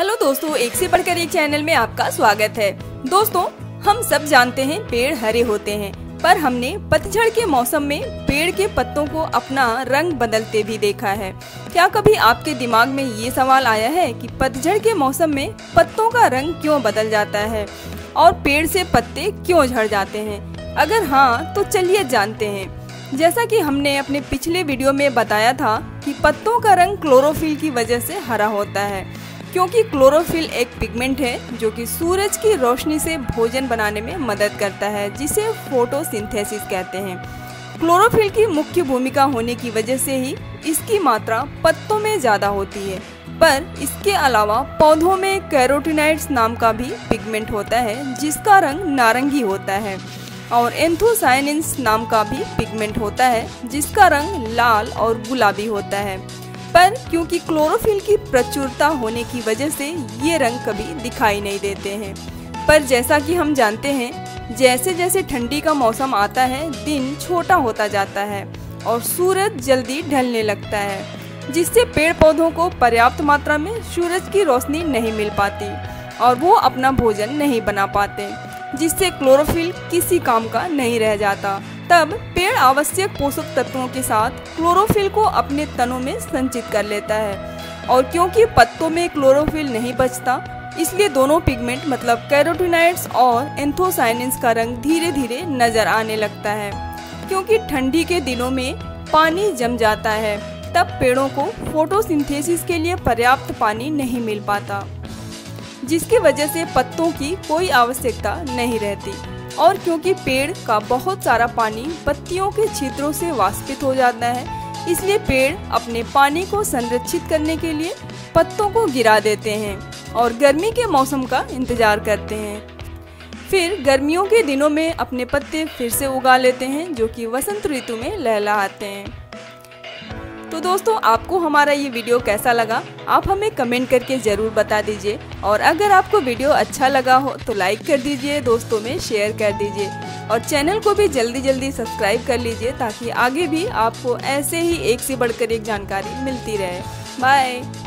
Hello दोस्तों, एक से बढ़कर एक चैनल में आपका स्वागत है। दोस्तों, हम सब जानते हैं पेड़ हरे होते हैं, पर हमने पतझड़ के मौसम में पेड़ के पत्तों को अपना रंग बदलते भी देखा है। क्या कभी आपके दिमाग में ये सवाल आया है कि पतझड़ के मौसम में पत्तों का रंग क्यों बदल जाता है और पेड़ से पत्ते क्यों झड़ जाते हैं? अगर हाँ, तो चलिए जानते हैं। जैसा कि हमने अपने पिछले वीडियो में बताया था कि पत्तों का रंग क्लोरोफिल की वजह से हरा होता है, क्योंकि क्लोरोफिल एक पिगमेंट है जो कि सूरज की रोशनी से भोजन बनाने में मदद करता है, जिसे फोटोसिंथेसिस कहते हैं। क्लोरोफिल की मुख्य भूमिका होने की वजह से ही इसकी मात्रा पत्तों में ज्यादा होती है, पर इसके अलावा पौधों में कैरोटीनॉइड्स नाम का भी पिगमेंट होता है जिसका रंग नारंगी होता है, और एंथोसायनिन्स नाम का भी पिगमेंट होता है जिसका रंग लाल और गुलाबी होता है। पर क्योंकि क्लोरोफिल की प्रचुरता होने की वजह से ये रंग कभी दिखाई नहीं देते हैं। पर जैसा कि हम जानते हैं, जैसे जैसे ठंडी का मौसम आता है, दिन छोटा होता जाता है और सूरज जल्दी ढलने लगता है, जिससे पेड़ पौधों को पर्याप्त मात्रा में सूरज की रोशनी नहीं मिल पाती और वो अपना भोजन नहीं बना पाते, जिससे क्लोरोफिल किसी काम का नहीं रह जाता। तब पेड़ आवश्यक पोषक तत्वों के साथ क्लोरोफिल को अपने तनों में संचित कर लेता है, और क्योंकि पत्तों में क्लोरोफिल नहीं बचता, इसलिए दोनों पिगमेंट मतलब कैरोटीनॉइड्स और एंथोसायनिन्स का रंग धीरे धीरे नजर आने लगता है। क्योंकि ठंडी के दिनों में पानी जम जाता है, तब पेड़ों को फोटोसिंथेसिस के लिए पर्याप्त पानी नहीं मिल पाता, जिसकी वजह से पत्तों की कोई आवश्यकता नहीं रहती। और क्योंकि पेड़ का बहुत सारा पानी पत्तियों के छिद्रों से वाष्पित हो जाता है, इसलिए पेड़ अपने पानी को संरक्षित करने के लिए पत्तों को गिरा देते हैं और गर्मी के मौसम का इंतजार करते हैं। फिर गर्मियों के दिनों में अपने पत्ते फिर से उगा लेते हैं, जो कि वसंत ऋतु में लहलहाते हैं। तो दोस्तों, आपको हमारा ये वीडियो कैसा लगा, आप हमें कमेंट करके ज़रूर बता दीजिए। और अगर आपको वीडियो अच्छा लगा हो तो लाइक कर दीजिए, दोस्तों में शेयर कर दीजिए और चैनल को भी जल्दी सब्सक्राइब कर लीजिए, ताकि आगे भी आपको ऐसे ही एक से बढ़कर एक जानकारी मिलती रहे। बाय।